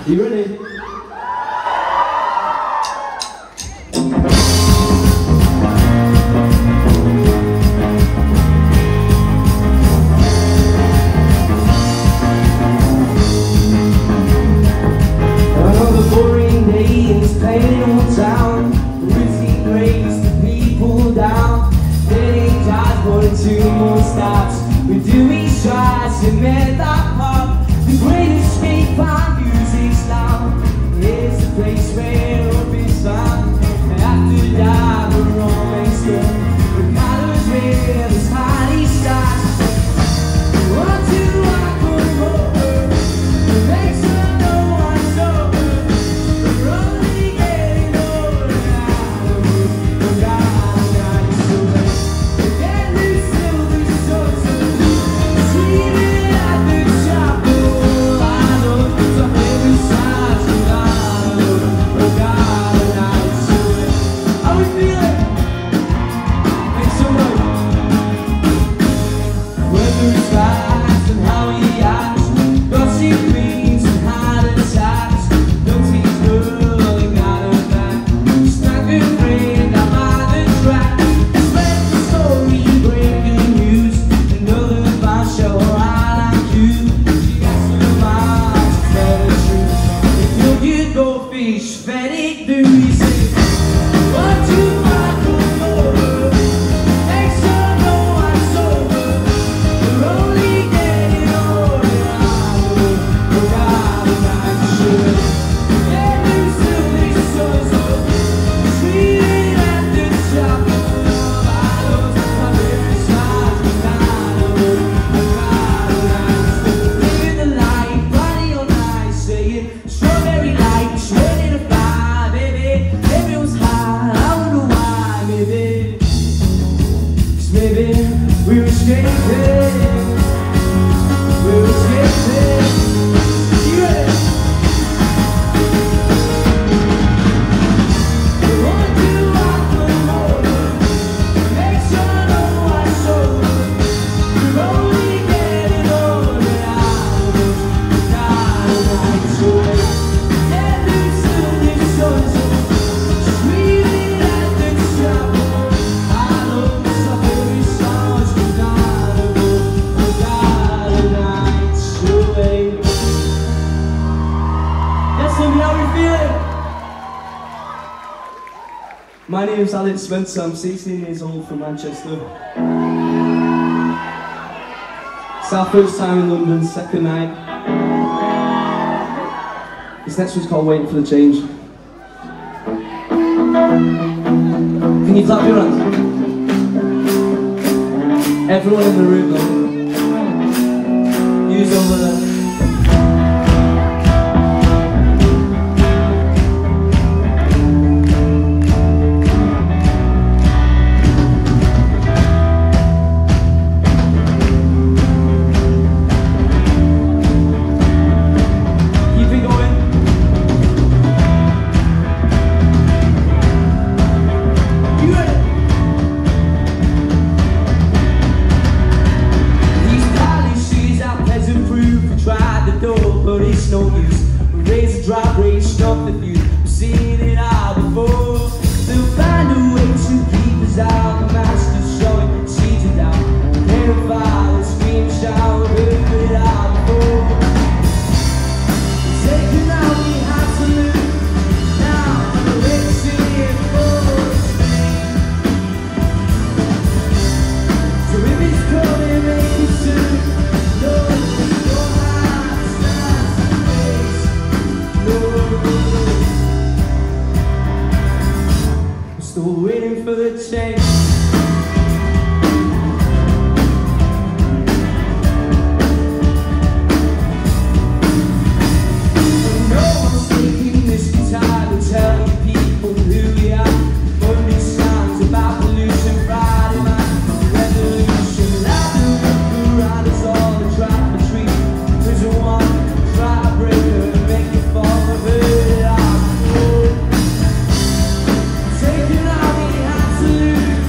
You ready? Another boring day in this plain old town. Routine breaks the people down. Getting tired, wanting two more stops. We do each tries to make that pop. The great escape, our music's loud. It's a place where hope is found. And after that, we're always good. The colors where this party starts. What do I come over? It makes her know I'm sober. We're only getting older now. We're not so late. We get loose till we sort of sweet at the chapel. I know it's a heavy side to lie. We're not so late. How we feeling? Make some noise. Whether it's fast and how he acts, gossip queens and heart attacks, no teeth rolling out her back, stuck and friend I'm on the track. Spread the story, breaking news, another fine show right on cue. She got some miles to tell the truth. If you'll get goldfish, fed it through, he said, what do I come over? Makes her know I'm sober. We're only getting older now. We're not sure. Get loose till they so treated at the top of bottles. My very size, living the life, body all night, saying strawberry light, ready to fly, baby. Everyone's high, I wonder why, baby. 'Cause maybe we're escaping. We're escaping. You ready? What do I come over? Makes her know I'm sober. We're only getting older now. Not so late. Get loose till this sun's up. Sweet at the chapel. I know it's a very sounds forgettable. Not so late. Yes, let me know how you feeling. My name's Alex Spencer, I'm 16 years old from Manchester. It's our first time in London, second night. This next one's called Waiting for the Change. Can you clap your hands? Everyone in the room though. Use over there. Keep it going. You ready? These policies are peasant proof. We tried the door, but it's no use. We raise a drop, raise stuff the view. We've seen it all before. They'll find a way to keep us out. The master's showing seeds of doubt. Terrified, and scream, shout, we've heard it all before. Taking out we have to lose. Now the race is for Spain. So if it's coming, make it soon. No, your heart stands to face. No, I'm still waiting for the change. No one's taking this time to tell you people who we are. Understands about pollution, Friday night, revolution. Loud the look around us all, the trap between prison one, try to break her and make it fall. I've heard it all before. Taking all we have to lose.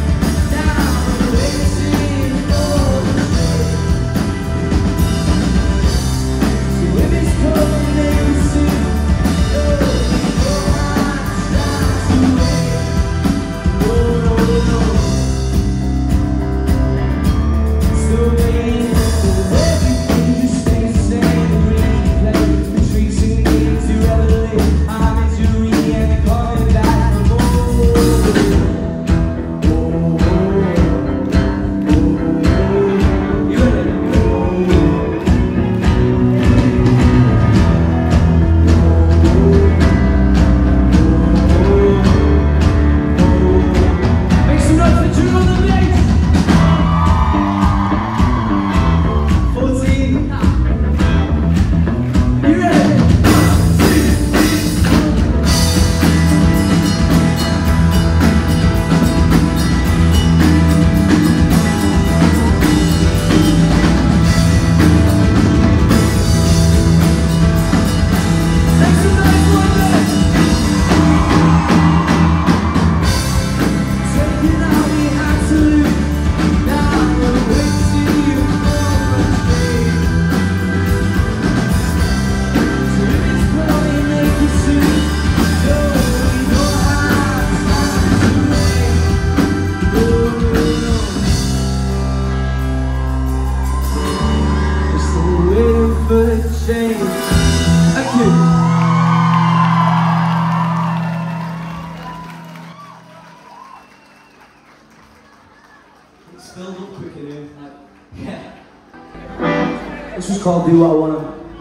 called Do What I Wanna.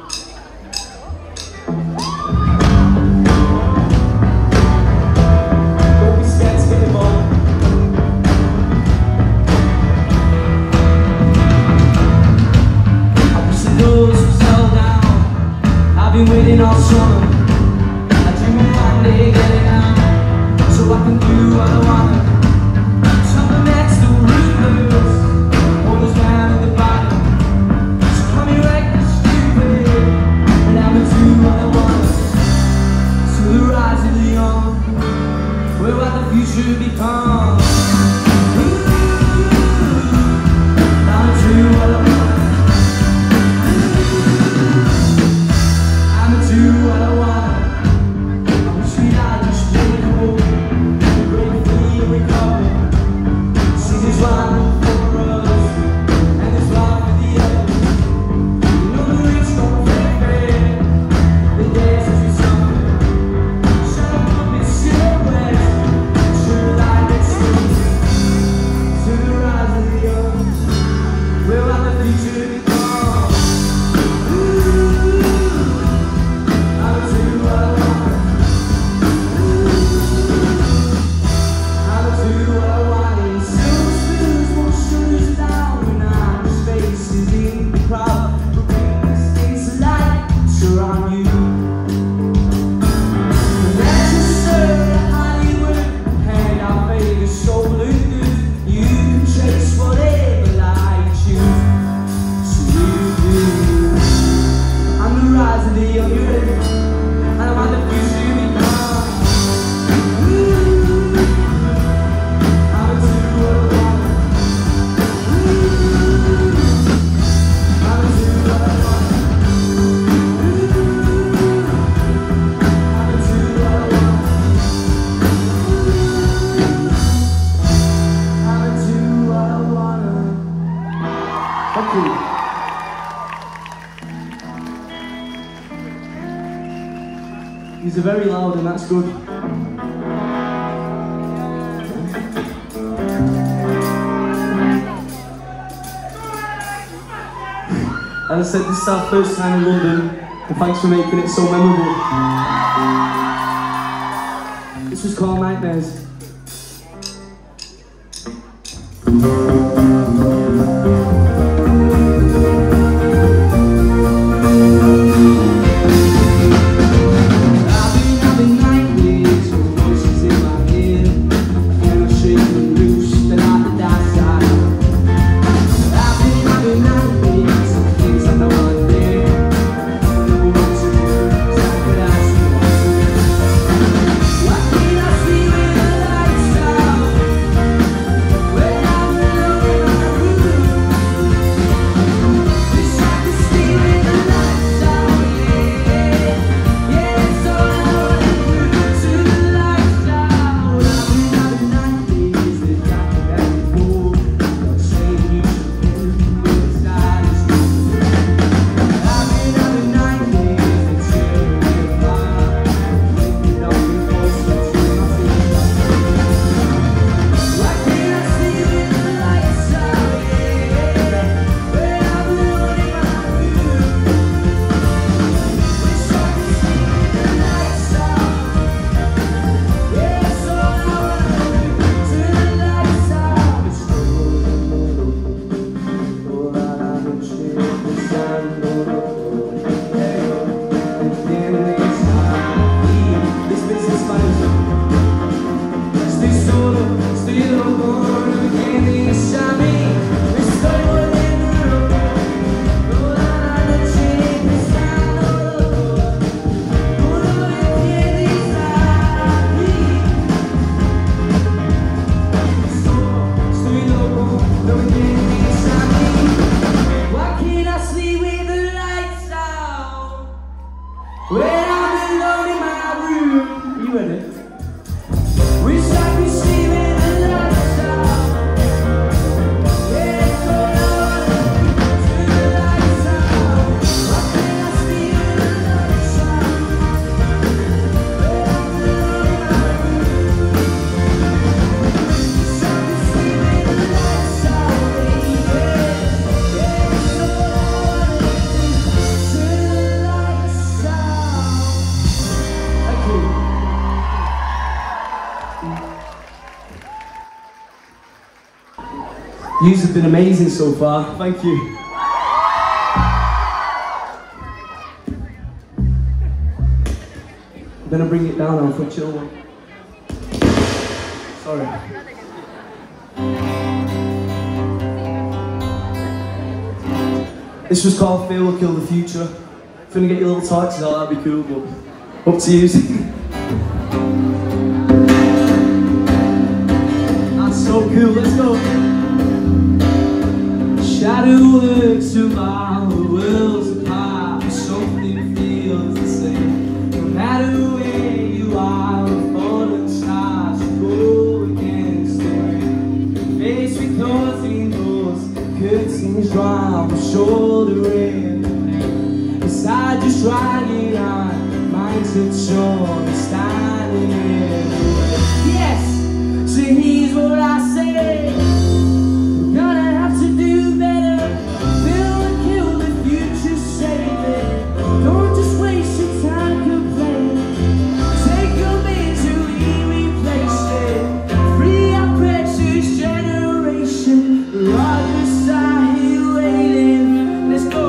Don't be scared to get involved. I wish the doors were settled down. I've been waiting all summer. I dream of one day getting out, so I can do what I wanna. Something next to reverse, all those down in the bottom. So call me reckless, stupid, and I'ma do what I want. To the rise of the young, where what the future becomes. I'ma do what I want. I'ma do what I want. I wish we'd all just play cool, break free and recover. See this one for us, and this one for the others. You know the rich don't play fair, the days as we suffer. Shut up and silhouette, true light that's true. To the rise of the young, where will the future become? I'ma do what I want. I'ma do what I want. And still spills more sugars down when I'm spaces in the crowd. But bring these things to light, surround you. Let's just serve the Hollywood, hand out favors, shoulder good. You can chase whatever light you choose. So you do. I'm the rise of the young, you ready? I want the future to become. I'ma do what I want. I'ma do what I want. I'ma do what I want. I'ma do what I wanna. Thank you. These are very loud and that's good. As I said, this is our first time in London, and thanks for making it so memorable. This was called Nightmares. I've been having nightmares with voices in my head. I feel like shaking loose, the light that dies out. I've been having nightmares of things I know aren't there. I don't know what to do, so I could ask you what to do. Why can't I see when the lights out? When I'm alone in my room. Wish I could stay when the lights out, yeah. Yeah, that's all I wanna do, to the lights out. I've been having nightmares that got me back and forth. Not saying you should do, but it's not as true. I've been having nightmares that tear away the fire, waking up and forcing to my feet. Why can't I see when the lights out, yeah? When I'm alone in my room. Wish I could see when the lights out. Yeah, that's all I wanna do, to the lights out. It's all that I've been this business manager. Stay solo, stay loco, no me quieres a mí. Estoy volviendo loco, toda la noche pensando loco. No me quieres a mí. Estoy loco, no me quieres a mí. Why can't I sleep with the lights out? When I'm alone in my room. You ready? Wish I could see when the lights out. Yeah, that's all I wanna do, to the lights out. Why can't I see when the lights out? When I'm alone in my room. Wish I could see when the lights out, baby. Yeah, that's all I wanna do. You have been amazing so far. Thank you. I'm gonna bring it down now for a chill one. Sorry. This was called Fear Will Kill the Future. If you want to get your little torches out, that'd be cool, but up to you. That's so cool, let's go. Shadow lurks about the worlds apart, but something feels the same. No matter where you are, the fallen stars go against the rain. Faced with closing doors, curtains drawn, shouldering the pain. Inside just riding on, minds are torn, standing in the way. Yes, so here's what I say. We're gonna have to do better. Build and kill the future, save it. Don't just waste your time complaining. Take your misery, replace it. Free our precious generation. Rogers are here waiting. Let's go.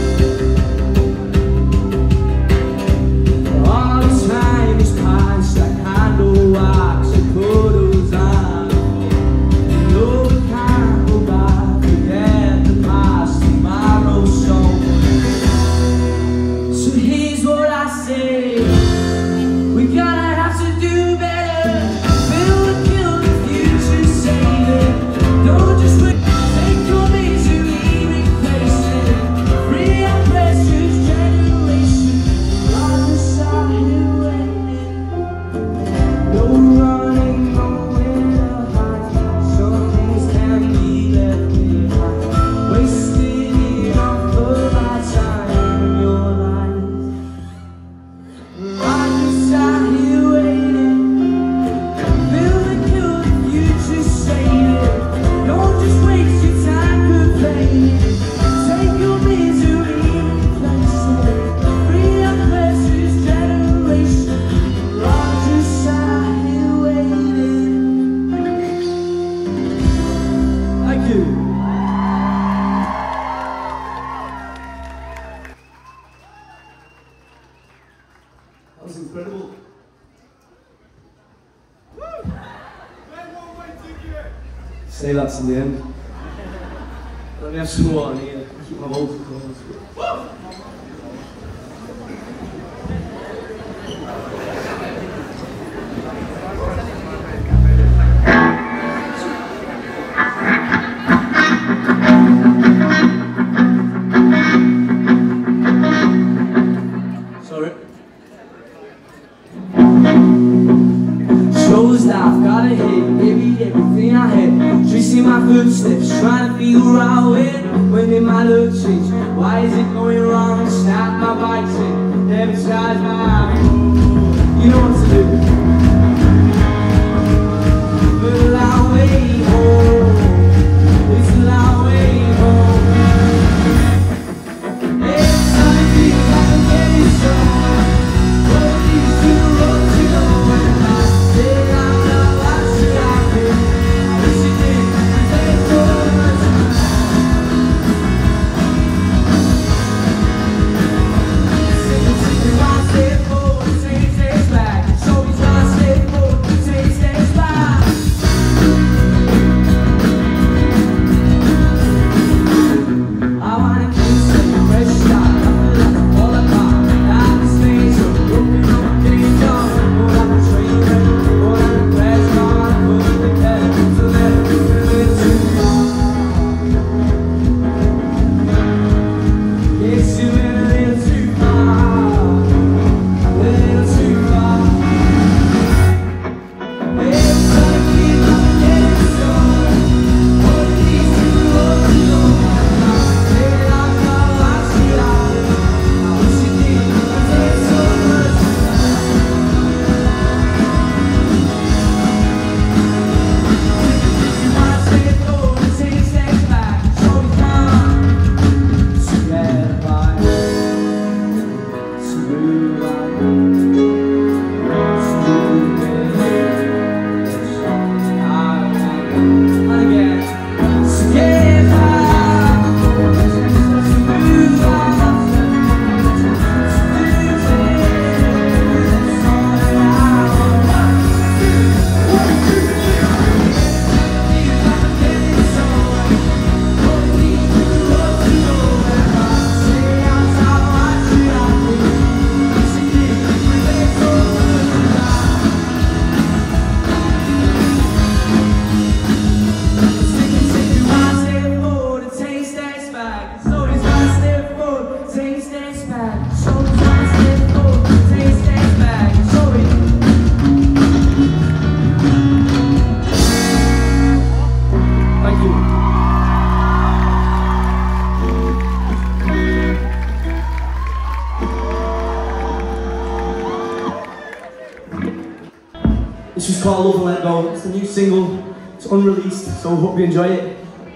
All this time is past like handle wax and photos on. No, we can't go back. Forget the past, tomorrow's somewhere. So here's what I say. We gotta have to do better. Build and kill the future, save it. Don't just wait. Take your misery, replace it. Free our precious generation. Rogers are here waiting. No running, nowhere to hide. Some things can't be left behind. Wasted enough of my time in your life. Rogers are here waiting. Build and kill the future, save it. Don't just waste your time complaining. Take your misery, replace it. Free our precious generation. Rogers are here waiting. Thank you. That was incredible. Say that to the end. Let me have some water here. Keep my vocal cords. Sorry. Shows that I've got a hit, maybe everything I had. Tracing my footsteps, trying to figure out when did my look change? Why is it going wrong? Snap my bites in, never charge my eye. You know what to do. But a long way home, it's a long way home. It's something things I can get you some. What these two roads you know when I say I'm not what should I do? I wish you did, take so much. Taking one step forward, take back. Show me trying to stay This is called Love and Let Go. It's the new single. It's unreleased, so hope you enjoy it.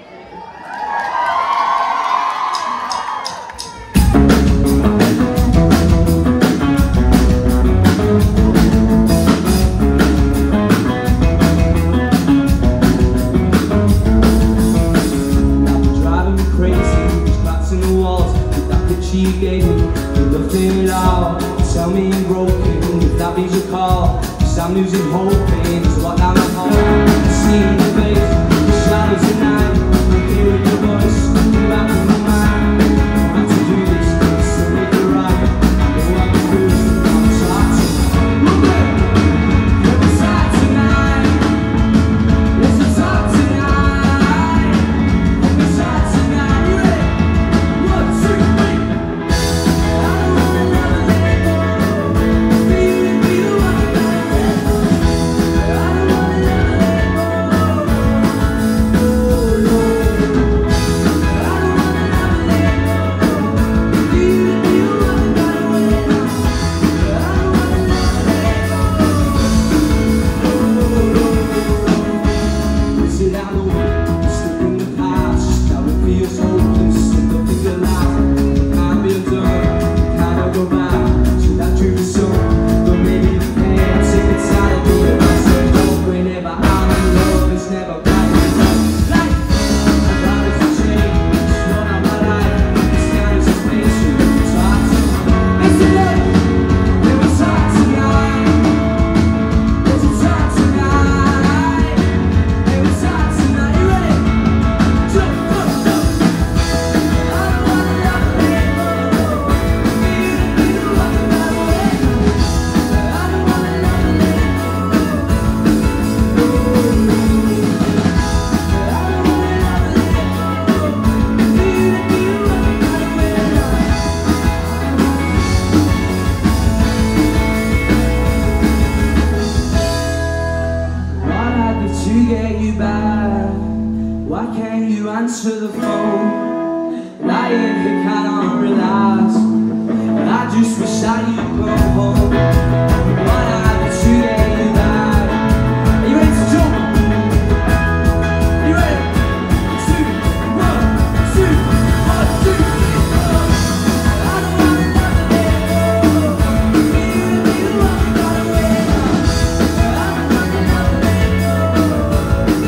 You gave me, you left it all. Tell me I'm broken, if that means you call. Cause I'm losing hope, and it's what I'm home. Seeing your face, the shadows at night. Hearing your voice, come back to my mind. I have to do this, so make it right. Know I can do it, I'm tired tonight. You're tired tonight. Yes, I'm tired tonight. I'm tired tonight. Ready? 1, 2, 3. Why can't you answer the phone? Lying here cannot relax. I just wish that you'd come home. Why not today you back? Are you ready to jump? Are you ready? 2, 1, 2, 1, 2, 3. I don't wanna never let go. You gotta wait up. I don't wanna never let go.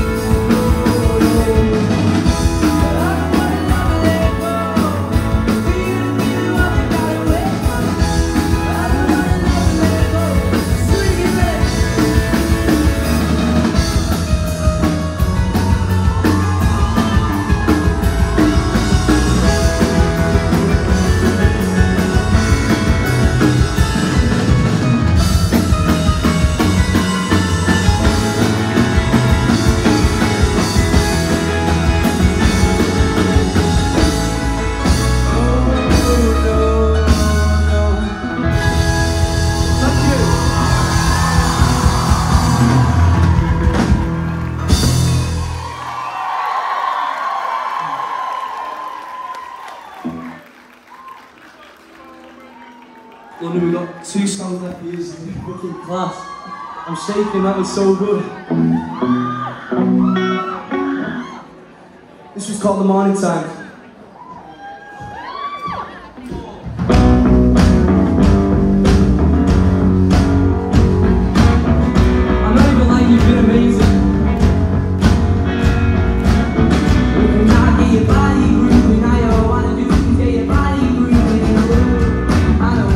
London, we've got 2 songs left to use. Fucking class. I'm shaking, that was so good. This was called The Morning Time. I'm not even like you've been amazing. When I get your body grooving, all I wanna do is get your body grooving. I know.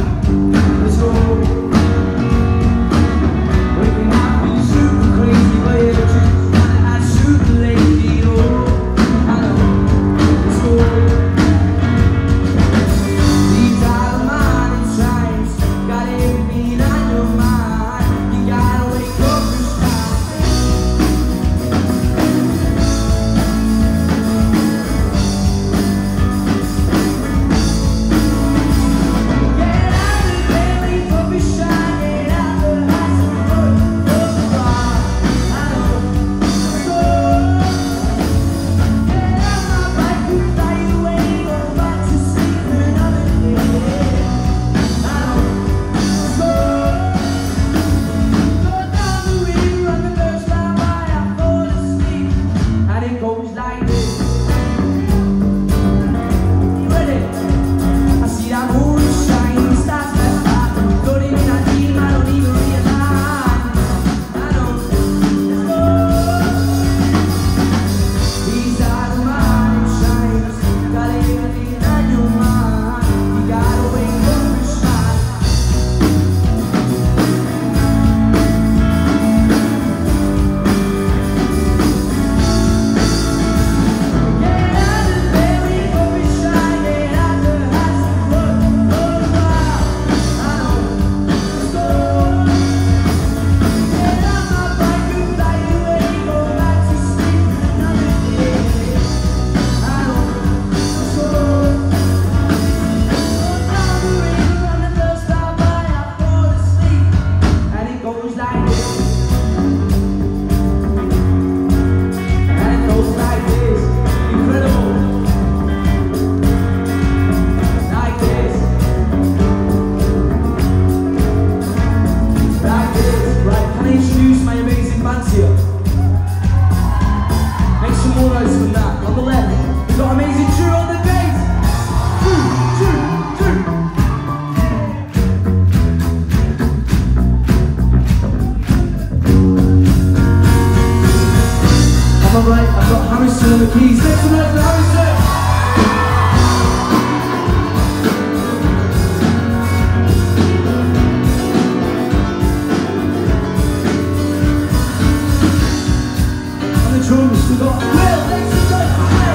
Waking up feeling super crazy, but you're just trying to act super lazy. Oh, I know. keys. Make some noise for Harrison. On the drums, we got Will. Make some noise for Will.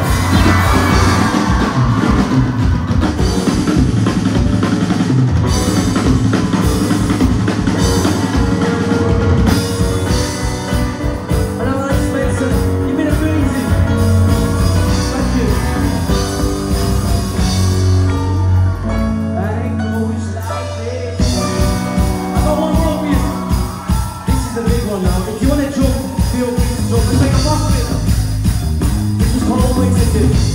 If you want to jump, feel free to jump and take a box of it. This is called Always Ticket.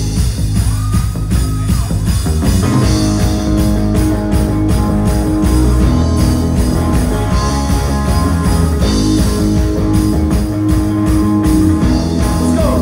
Let's go.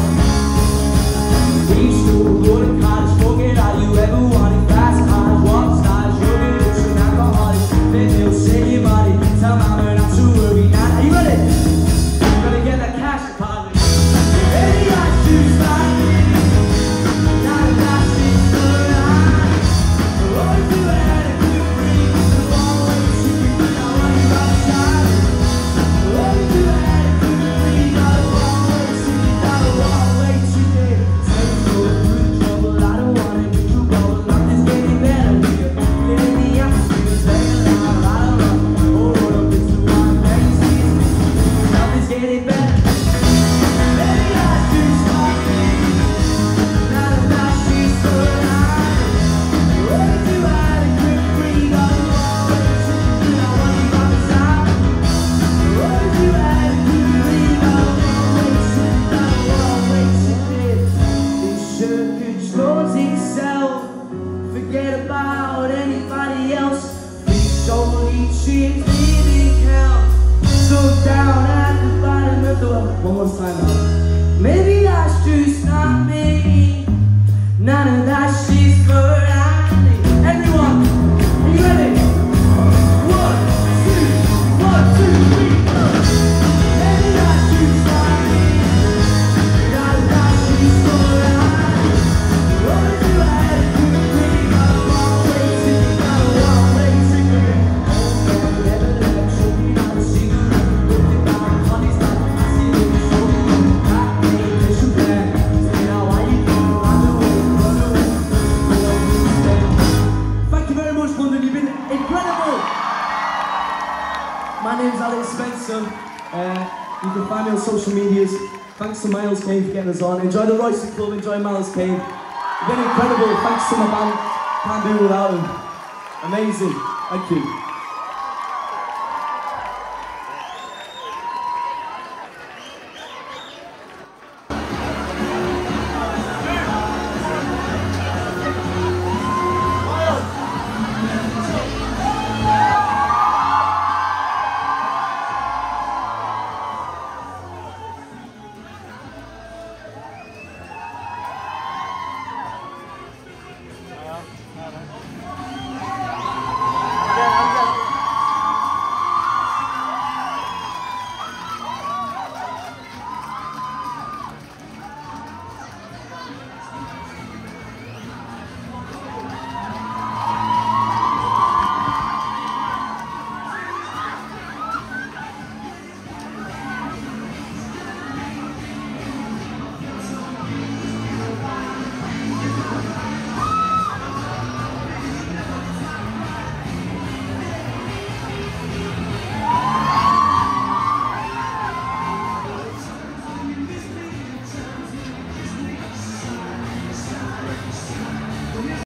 We used to go to college, forget all you ever wanted. Fast cars, walk styles, yoga, it's an alcoholic. Then they'll say your body, tell mama not to worry. Are you ready? Gotta get that cash deposit. Baby, I choose like me. Not a last thing for life. Always do it at a good free. So always secret, but I want you by the side. Always do it at a good free. Gotta always secret, gotta always secret. Take me through trouble, I don't wanna get you roll. Nothing's getting better with you. Get in the atmosphere, stay alive, I don't know. Oh, what up, it's the one crazy. Nothing's getting better. Baby, I choose like me. Not a nice she's for life. Always do it at a good free. Gotta always secret, I want you by the side. Always do it at a good free. Gotta always secret, gotta always secret. This circuit slows itself. Forget about anybody else. Please only change baby count. So down at the bottom of the world. One more time now. Maybe that's just not me. None of that shit's for me. Everyone, are you ready? 1, 2, 3, go. Maybe that's just not me. None of that shit's for me. Always do it at a good free. Gotta always secret, gotta always secret. Never let you be not a secret. Look at my honey's like I see it in show you. I ain't this you can. Say now why you going run away. Thank you very much, London. You've been incredible. My name's Alex Spencer. You can find me on social medias. Thanks to Miles Kane for getting us on. Enjoy the Royce Club, enjoy Miles Kane. You've been incredible. Thanks to my band. Can't do it without them. Amazing. Thank you.